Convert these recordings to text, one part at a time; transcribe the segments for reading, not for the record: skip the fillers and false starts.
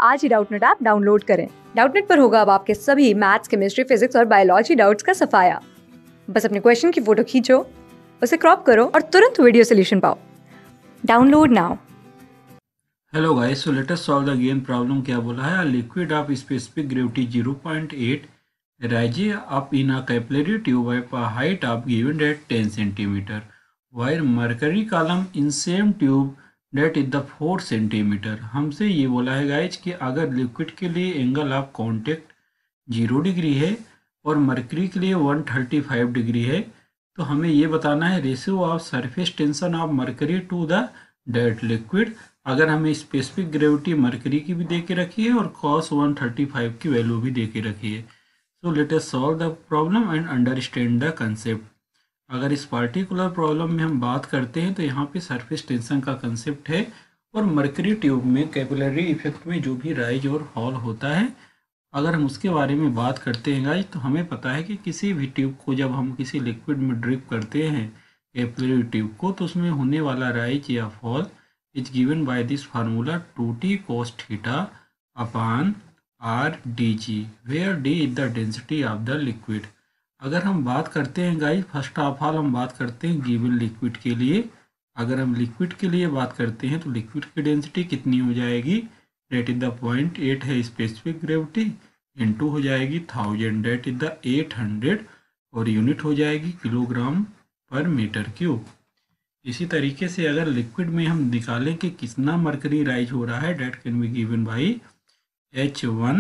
आज ही Doubtnut app download करें। डाउटनेट पर होगा अब आपके सभी मैथ्स, केमिस्ट्री, फिजिक्स और बायोलॉजी डाउट्स का सफाया। बस अपने क्वेश्चन की फोटो खींचो, उसे क्रॉप करो और तुरंत वीडियो सोल्यूशन पाओ। Download now. Hello guys, so let us solve the given problem. क्या बोला है? A liquid of specific gravity 0.8 rises up in a capillary tube at a height of given that 10 centimeter, while mercury column in same tube that is the 4 centimeter. हमसे ये बोला है guys कि अगर liquid के लिए एंगल ऑफ कॉन्टेक्ट 0 डिग्री है और मरकरी के लिए 135 डिग्री है, तो हमें ये बताना है ratio of surface tension of mercury to the that liquid. अगर हमें स्पेसिफिक ग्रेविटी मरकरी की भी दे के रखी है और cos 135 की वैल्यू भी दे के रखी है। So let us solve the problem and understand the concept. अगर इस पार्टिकुलर प्रॉब्लम में हम बात करते हैं तो यहाँ पे सरफेस टेंशन का कंसेप्ट है और मरकरी ट्यूब में कैपिलरी इफेक्ट में जो भी राइज और फॉल होता है, अगर हम उसके बारे में बात करते हैं गाइज, तो हमें पता है कि किसी भी ट्यूब को जब हम किसी लिक्विड में ड्रिप करते हैं कैपिलरी ट्यूब को, तो उसमें होने वाला राइज या fall is given by this formula 2t cos theta upon r dg, where d is the density of the liquid। अगर हम बात करते हैं गाइस, फर्स्ट ऑफ ऑल हम बात करते हैं गिवन लिक्विड के लिए। अगर हम लिक्विड के लिए बात करते हैं तो लिक्विड की डेंसिटी कितनी हो जाएगी? डेट इज द 0.8 है स्पेसिफिक ग्रेविटी, इनटू हो जाएगी 1000, डेट इज द 800, और यूनिट हो जाएगी किलोग्राम पर मीटर क्यूब। इसी तरीके से अगर लिक्विड में हम निकालें कि कितना मरकरी राइज हो रहा है, that can be given by H1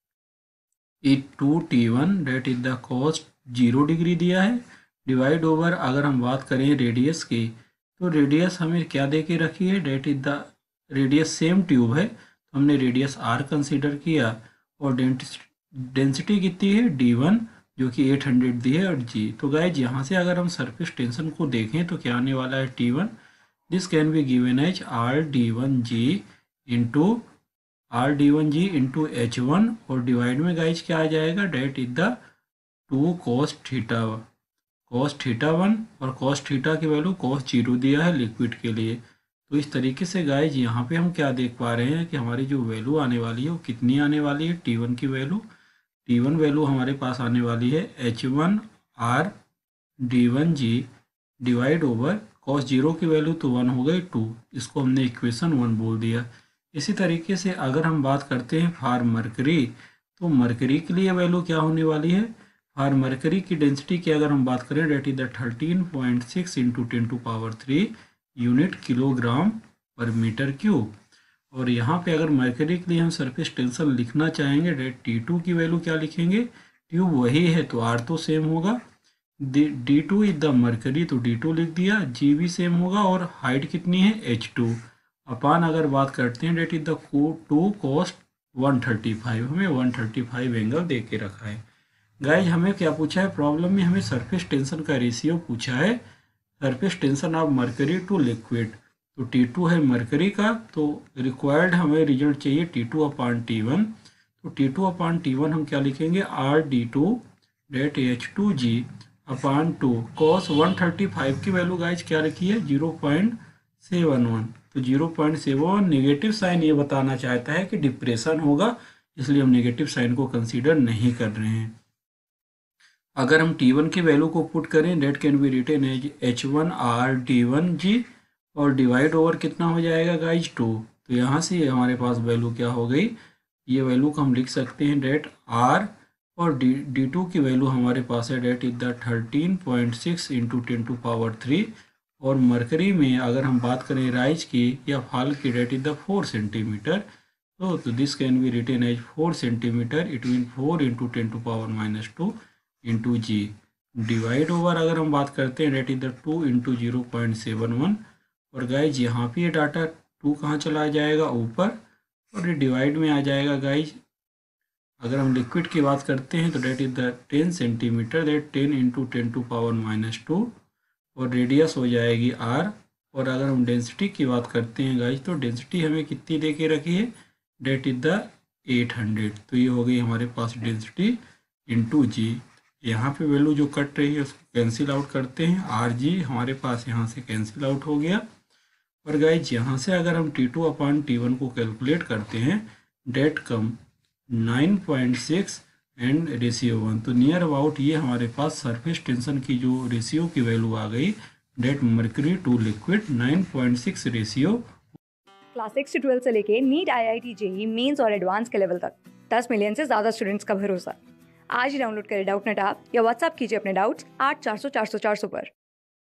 2T1, that is the cos 0 degree दिया है, डिवाइड ओवर अगर हम बात करें रेडियस की, तो रेडियस हमें क्या दे के रखी है? That is the radius same tube है तो हमने रेडियस R कंसिडर किया, और डेंसिटी कितनी है? D1 जो कि 800 दी है, और G। तो गाइज यहाँ से अगर हम सरफेस टेंशन को देखें तो क्या आने वाला है? T1। This can be given as RD1G into H1, और डिवाइड में गाइज क्या आ जाएगा? That is the 2 cos theta 1, और cos थीटा की वैल्यू cos 0 दिया है लिक्विड के लिए। तो इस तरीके से गाइज यहाँ पे हम क्या देख पा रहे हैं कि हमारी जो वैल्यू आने वाली है वो कितनी आने वाली है? T1 की वैल्यू हमारे पास आने वाली है H1 R D1G divide over cos 0 की वैल्यू तो 1 हो गई 2, इसको हमने इक्वेशन 1 बोल दिया। इसी तरीके से अगर हम बात करते हैं फॉर मरकरी, तो मरकरी के लिए वैल्यू क्या होने वाली है? फॉर मरकरी की डेंसिटी की अगर हम बात करें, that is the 13.6 into 10⁻³ unit kilogram पर मीटर क्यूब। और यहाँ पे अगर मरकरी के लिए हम सरफेस टेंशन लिखना चाहेंगे, डेट T2 की वैल्यू क्या लिखेंगे? ट्यूब वही है तो R तो सेम होगा, D2 इज द मरकरी तो D2 लिख दिया, G भी सेम होगा, और हाइट कितनी है? H2 अपान अगर बात करते हैं, डेट इज द 2 cos 135, हमें 135 एंगल दे के रखा है। गाइज हमें क्या पूछा है प्रॉब्लम में? हमें सरफेस टेंशन का रेशियो पूछा है, surface tension of mercury to liquid. तो T2 है मरकरी का, तो रिक्वायर्ड हमें रिजल्ट चाहिए T2 अपान T1। तो T2 अपान T1 हम क्या लिखेंगे? RD2 डेट H2G अपान 2 cos 135 की वैल्यू गाइज क्या रखी है? 0.71। तो 0.71 नेगेटिव साइन ये बताना चाहता है कि डिप्रेशन होगा, इसलिए हम नेगेटिव साइन को कंसीडर नहीं कर रहे हैं। अगर हम T1 की वैल्यू को पुट करें, that can be written as H1 R D1G, और डिवाइड ओवर कितना हो जाएगा गाइज? 2। तो यहाँ से हमारे पास वैल्यू क्या हो गई? ये वैल्यू को हम लिख सकते हैं डेट R, और D2 की वैल्यू हमारे पास है, डेट इज द 13.6 इंटू 10⁻³, और मरकरी में अगर हम बात करें राइज की या फॉल की, डेट इज द 4 सेंटीमीटर। तो this can be written as 4 centimetre, it mean 4 into 10⁻² into G, divide over अगर हम बात करते हैं, डेट इज द 2 इंटू 0.71, और गाइज यहाँ पे ये डाटा 2 कहाँ चला जाएगा? ऊपर, और ये डिवाइड में आ जाएगा गाइज। अगर हम लिक्विड की बात करते हैं तो that is the 10 centimetre, that 10 into 10⁻², और रेडियस हो जाएगी R। और अगर हम डेंसिटी की बात करते हैं गाइज, तो डेंसिटी हमें कितनी दे के रखी है? That is the 800। तो ये हो गई हमारे पास डेंसिटी इंटू G। यहाँ पे वैल्यू जो कट रही है उसको कैंसिल आउट करते हैं, RG हमारे पास यहाँ से कैंसिल आउट हो गया। और गाइज यहाँ से अगर हम T2 अपान T1 को कैलकुलेट करते हैं, डेट कम 9.6 एंड रेशियो 1। तो नियर अबाउट ये हमारे पास सरफेस टेंशन की जो रेशियो की वैल्यू आ गई, that mercury to liquid 9.6 ratio. Class 6 से 12 से लेके नीट, IIT, JEE मेंस और एडवांस के लेवल तक 10 मिलियन से ज्यादा स्टूडेंट्स का भरोसा। आज ही डाउनलोड करें डाउटनेट ऐप या व्हाट्सएप कीजिए अपने डाउट्स 8400 400 400 पर।